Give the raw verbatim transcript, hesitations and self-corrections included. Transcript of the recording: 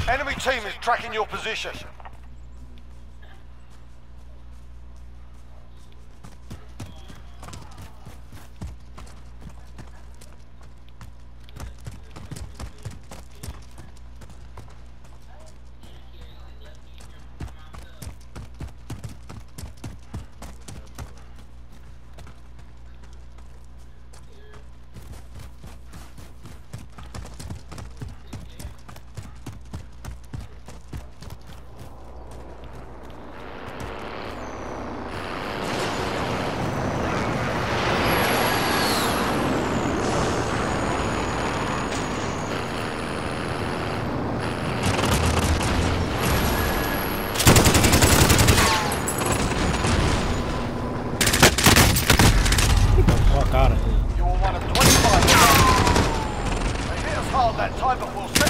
Enemy team is tracking your position. Cara. You were one of twenty-five. They hit us hard that time, but we'll